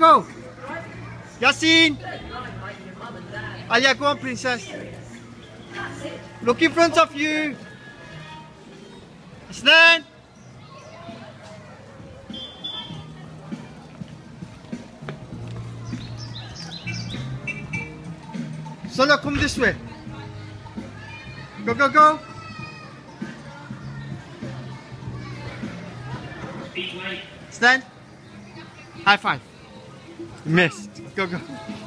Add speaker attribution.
Speaker 1: go. Yasin. Alia, go on, princess. Look in front of you. Stand. Solo, come this way. Go, go, go. Stand. High five. Missed. Go, go.